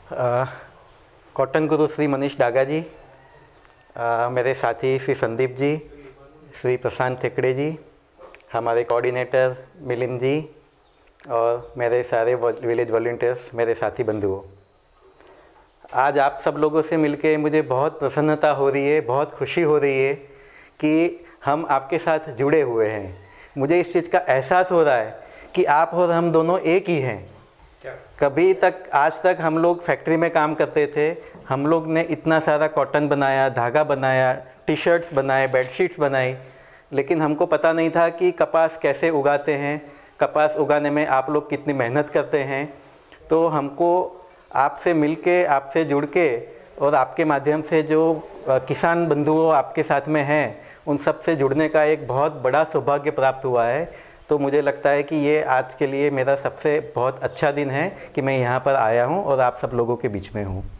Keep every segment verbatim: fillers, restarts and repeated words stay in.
आ, cotton गुरु श्री मनीष डागा जी, आ, मेरे साथी श्री संदीप जी, श्री प्रशांत ठेकड़े जी, हमारे कोऑर्डिनेटर मिलिंद जी और मेरे सारे विलेज वॉलंटियर्स, मेरे साथी बंधुओं, आज आप सब लोगों से मिलके मुझे बहुत प्रसन्नता हो रही है, बहुत खुशी हो रही है कि हम आपके साथ जुड़े हुए हैं। मुझे इस चीज़ का एहसास हो रहा है कि आप और हम दोनों एक ही हैं। कभी तक आज तक हम लोग फैक्ट्री में काम करते थे, हम लोग ने इतना सारा कॉटन बनाया, धागा बनाया, टी शर्ट्स बनाए, बेडशीट्स बनाई, लेकिन हमको पता नहीं था कि कपास कैसे उगाते हैं, कपास उगाने में आप लोग कितनी मेहनत करते हैं। तो हमको आपसे मिलके, आपसे जुड़ के और आपके माध्यम से जो किसान बंधुओं आपके साथ में हैं, उन सब से जुड़ने का एक बहुत बड़ा सौभाग्य प्राप्त हुआ है। तो मुझे लगता है कि ये आज के लिए मेरा सबसे बहुत अच्छा दिन है कि मैं यहाँ पर आया हूँ और आप सब लोगों के बीच में हूँ।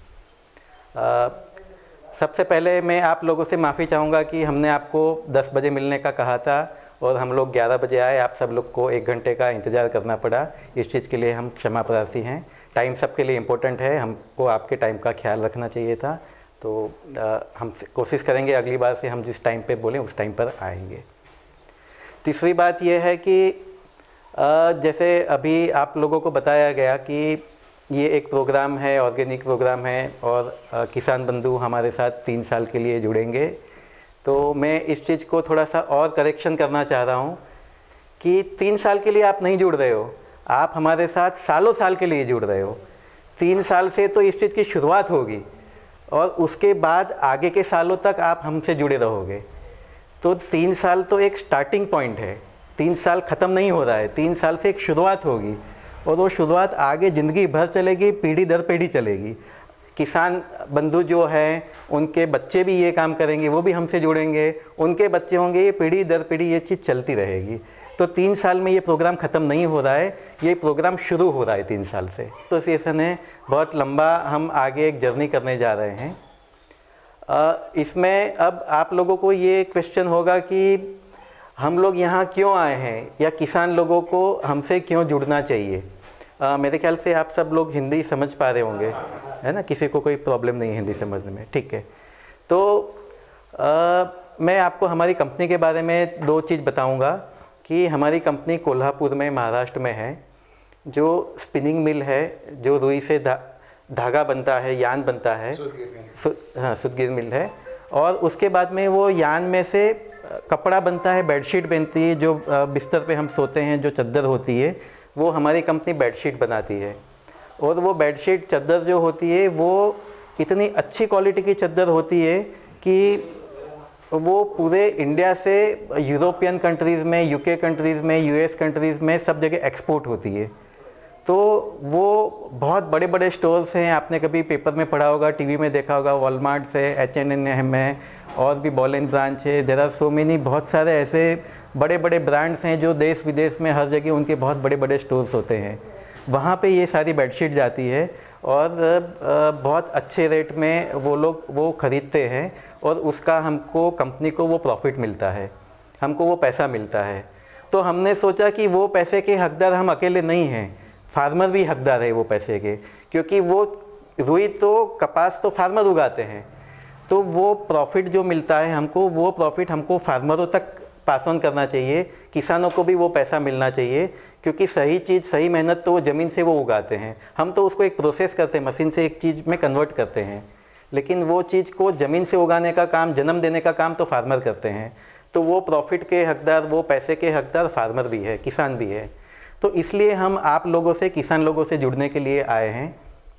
सबसे पहले मैं आप लोगों से माफ़ी चाहूँगा कि हमने आपको दस बजे मिलने का कहा था और हम लोग ग्यारह बजे आए, आप सब लोग को एक घंटे का इंतज़ार करना पड़ा। इस चीज़ के लिए हम क्षमा प्रार्थी हैं। टाइम सबके लिए इम्पोर्टेंट है, हमको आपके टाइम का ख्याल रखना चाहिए था। तो आ, हम कोशिश करेंगे अगली बार से हम जिस टाइम पे बोलें उस टाइम पर आएंगे। तीसरी बात यह है कि आ, जैसे अभी आप लोगों को बताया गया कि ये एक प्रोग्राम है, ऑर्गेनिक प्रोग्राम है और आ, किसान बंधु हमारे साथ तीन साल के लिए जुड़ेंगे। तो मैं इस चीज़ को थोड़ा सा और करेक्शन करना चाह रहा हूँ कि तीन साल के लिए आप नहीं जुड़ रहे हो, आप हमारे साथ सालों साल के लिए जुड़ रहे हो। तीन साल से तो इस चीज़ की शुरुआत होगी और उसके बाद आगे के सालों तक आप हमसे जुड़े रहोगे। तो तीन साल तो एक स्टार्टिंग पॉइंट है, तीन साल ख़त्म नहीं हो रहा है, तीन साल से एक शुरुआत होगी और वो शुरुआत आगे ज़िंदगी भर चलेगी, पीढ़ी दर पीढ़ी चलेगी। किसान बंधु जो हैं उनके बच्चे भी ये काम करेंगे, वो भी हमसे जुड़ेंगे, उनके बच्चे होंगे, ये पीढ़ी दर पीढ़ी ये चीज़ चलती रहेगी। तो तीन साल में ये प्रोग्राम ख़त्म नहीं हो रहा है, ये प्रोग्राम शुरू हो रहा है तीन साल से। तो एसोसिएशन है, बहुत लंबा हम आगे एक जर्नी करने जा रहे हैं। इसमें अब आप लोगों को ये क्वेश्चन होगा कि हम लोग यहाँ क्यों आए हैं या किसान लोगों को हमसे क्यों जुड़ना चाहिए। आ, मेरे ख्याल से आप सब लोग हिंदी समझ पा रहे होंगे, है ना, किसी को कोई प्रॉब्लम नहीं है हिंदी समझने में, ठीक है। तो आ, मैं आपको हमारी कंपनी के बारे में दो चीज़ बताऊंगा कि हमारी कंपनी कोल्हापुर में, महाराष्ट्र में है। जो स्पिनिंग मिल है, जो रुई से धा, धागा बनता है, यान बनता है, सु, हाँ सुतगिर मिल है। और उसके बाद में वो यान में से कपड़ा बनता है, बेडशीट बनती है, जो बिस्तर पे हम सोते हैं, जो चादर होती है, वो हमारी कंपनी बेडशीट बनाती है। और वो बेडशीट चादर जो होती है वो इतनी अच्छी क्वालिटी की चादर होती है कि वो पूरे इंडिया से यूरोपियन कंट्रीज़ में, यूके कंट्रीज़ में, यूएस कंट्रीज़ में सब जगह एक्सपोर्ट होती है। तो वो बहुत बड़े बड़े स्टोर्स हैं, आपने कभी पेपर में पढ़ा होगा, टीवी में देखा होगा, वॉलमार्ट से, एच एन एम है और भी बॉल एंड ब्रांच है, देयर आर सो मेनी, बहुत सारे ऐसे बड़े बड़े ब्रांड्स हैं जो देश विदेश में हर जगह उनके बहुत बड़े बड़े स्टोर्स होते हैं। वहाँ पे ये सारी बेडशीट जाती है और बहुत अच्छे रेट में वो लोग वो ख़रीदते हैं और उसका हमको, कंपनी को वो प्रॉफिट मिलता है, हमको वो पैसा मिलता है। तो हमने सोचा कि वो पैसे के हकदार हम अकेले नहीं हैं, फार्मर भी हकदार है वो पैसे के, क्योंकि वो रुई तो, कपास तो फार्मर उगाते हैं। तो वो प्रॉफिट जो मिलता है हमको, वो प्रॉफिट हमको फार्मरों तक पास ऑन करना चाहिए, किसानों को भी वो पैसा मिलना चाहिए, क्योंकि सही चीज़, सही मेहनत तो वो ज़मीन से वो उगाते हैं। हम तो उसको एक प्रोसेस करते हैं, मशीन से एक चीज़ में कन्वर्ट करते हैं, लेकिन वो चीज़ को ज़मीन से उगाने का काम, जन्म देने का काम तो फार्मर करते हैं। तो वो प्रॉफिट के हकदार, वो पैसे के हकदार फार्मर भी है, किसान भी है। तो इसलिए हम आप लोगों से, किसान लोगों से जुड़ने के लिए आए हैं।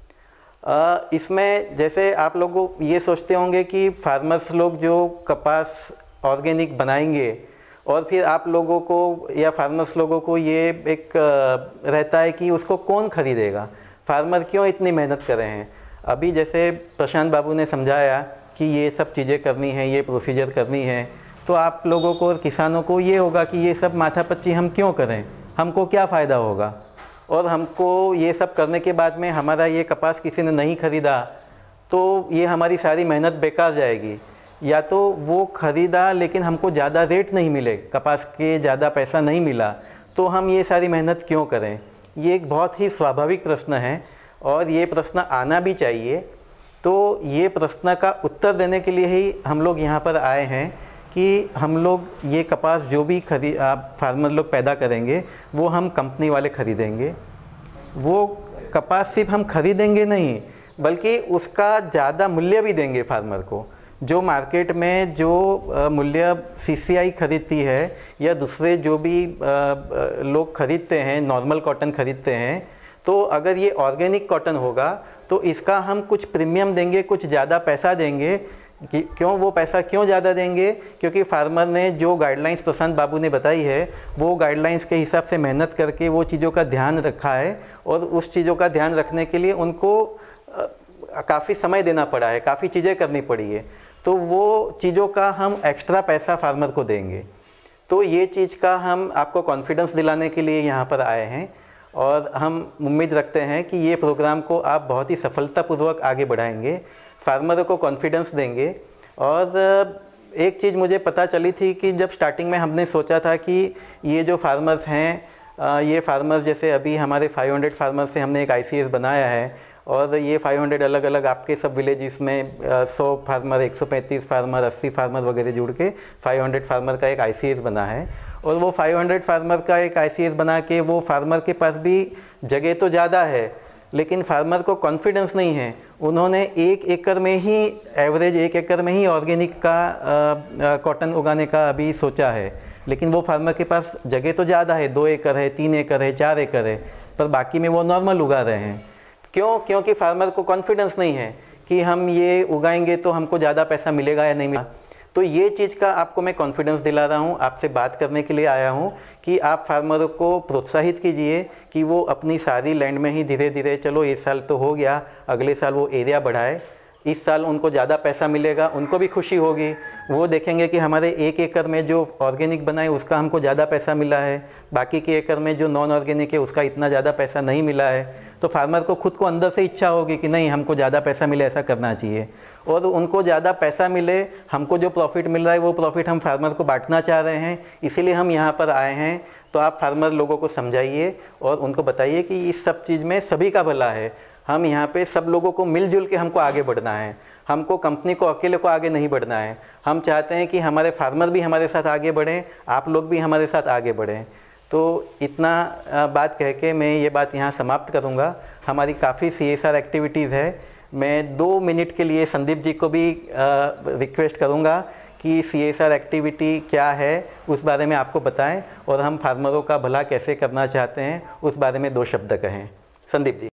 आ, इसमें जैसे आप लोग ये सोचते होंगे कि फार्मर्स लोग जो कपास ऑर्गेनिक बनाएंगे और फिर आप लोगों को या फार्मर्स लोगों को ये एक रहता है कि उसको कौन ख़रीदेगा, फार्मर क्यों इतनी मेहनत कर रहे हैं। अभी जैसे प्रशांत बाबू ने समझाया कि ये सब चीज़ें करनी है, ये प्रोसीजर करनी है, तो आप लोगों को और किसानों को ये होगा कि ये सब माथापच्ची हम क्यों करें, हमको क्या फ़ायदा होगा, और हमको ये सब करने के बाद में हमारा ये कपास किसी ने नहीं ख़रीदा तो ये हमारी सारी मेहनत बेकार जाएगी। या तो वो ख़रीदा लेकिन हमको ज़्यादा रेट नहीं मिले, कपास के ज़्यादा पैसा नहीं मिला, तो हम ये सारी मेहनत क्यों करें। ये एक बहुत ही स्वाभाविक प्रश्न है और ये प्रश्न आना भी चाहिए। तो ये प्रश्न का उत्तर देने के लिए ही हम लोग यहाँ पर आए हैं कि हम लोग ये कपास जो भी खरीद आप फार्मर लोग पैदा करेंगे वो हम कंपनी वाले ख़रीदेंगे। वो कपास सिर्फ हम खरीदेंगे नहीं बल्कि उसका ज़्यादा मूल्य भी देंगे फार्मर को। जो मार्केट में जो मूल्य सीसीआई खरीदती है या दूसरे जो भी लोग खरीदते हैं, नॉर्मल कॉटन खरीदते हैं, तो अगर ये ऑर्गेनिक कॉटन होगा तो इसका हम कुछ प्रीमियम देंगे, कुछ ज़्यादा पैसा देंगे। कि क्यों वो पैसा क्यों ज़्यादा देंगे? क्योंकि फार्मर ने जो गाइडलाइंस प्रशांत बाबू ने बताई है वो गाइडलाइंस के हिसाब से मेहनत करके वो चीज़ों का ध्यान रखा है, और उस चीज़ों का ध्यान रखने के लिए उनको काफ़ी समय देना पड़ा है, काफ़ी चीज़ें करनी पड़ी है। तो वो चीज़ों का हम एक्स्ट्रा पैसा फार्मर को देंगे। तो ये चीज़ का हम आपको कॉन्फिडेंस दिलाने के लिए यहाँ पर आए हैं, और हम उम्मीद रखते हैं कि ये प्रोग्राम को आप बहुत ही सफलतापूर्वक आगे बढ़ाएंगे, फार्मरों को कॉन्फिडेंस देंगे। और एक चीज़ मुझे पता चली थी कि जब स्टार्टिंग में हमने सोचा था कि ये जो फार्मर्स हैं, ये फार्मर्स जैसे अभी हमारे पाँच सौ फार्मर्स से हमने एक आईसीएस बनाया है, और ये पाँच सौ अलग अलग आपके सब विलेजेस में सौ फार्मर, एक सौ पैंतीस फार्मर, अस्सी फार्मर वगैरह जुड़ के पाँच सौ फार्मर का एक आईसीएस बना है। और वो पाँच सौ फार्मर का एक आईसीएस बना के वो फार्मर के पास भी जगह तो ज़्यादा है, लेकिन फार्मर को कॉन्फिडेंस नहीं है। उन्होंने एक एकड़ में ही एवरेज एक एकड़ में ही ऑर्गेनिक का कॉटन उगाने का अभी सोचा है, लेकिन वो फार्मर के पास जगह तो ज़्यादा है, दो एकड़ है, तीन एकड़ है, चार एकड़ है, पर बाकी में वो नॉर्मल उगा रहे हैं। क्यों? क्योंकि फार्मर को कॉन्फिडेंस नहीं है कि हम ये उगाएंगे तो हमको ज़्यादा पैसा मिलेगा या नहीं मिलेगा। तो ये चीज़ का आपको मैं कॉन्फिडेंस दिला रहा हूँ, आपसे बात करने के लिए आया हूँ कि आप फार्मरों को प्रोत्साहित कीजिए कि वो अपनी सारी लैंड में ही धीरे धीरे, चलो इस साल तो हो गया, अगले साल वो एरिया बढ़ाए। इस साल उनको ज़्यादा पैसा मिलेगा, उनको भी खुशी होगी। वो देखेंगे कि हमारे एक एकड़ में जो ऑर्गेनिक बनाए उसका हमको ज़्यादा पैसा मिला है, बाकी के एकड़ में जो नॉन ऑर्गेनिक है उसका इतना ज़्यादा पैसा नहीं मिला है। तो फार्मर को खुद को अंदर से इच्छा होगी कि नहीं, हमको ज़्यादा पैसा मिले, ऐसा करना चाहिए। और उनको ज़्यादा पैसा मिले, हमको जो प्रॉफिट मिल रहा है वो प्रॉफिट हम फार्मर को बांटना चाह रहे हैं, इसीलिए हम यहाँ पर आए हैं। तो आप फार्मर लोगों को समझाइए और उनको बताइए कि इस सब चीज़ में सभी का भला है। हम यहाँ पे सब लोगों को मिलजुल के हमको आगे बढ़ना है, हमको कंपनी को अकेले को आगे नहीं बढ़ना है। हम चाहते हैं कि हमारे फार्मर भी हमारे साथ आगे बढ़ें, आप लोग भी हमारे साथ आगे बढ़ें। तो इतना बात कह के मैं ये बात यहाँ समाप्त करूँगा। हमारी काफ़ी सीएसआर एक्टिविटीज़ है। मैं दो मिनट के लिए संदीप जी को भी रिक्वेस्ट करूँगा कि सीएसआर एक्टिविटी क्या है उस बारे में आपको बताएं, और हम फार्मरों का भला कैसे करना चाहते हैं उस बारे में दो शब्द कहें। संदीप जी।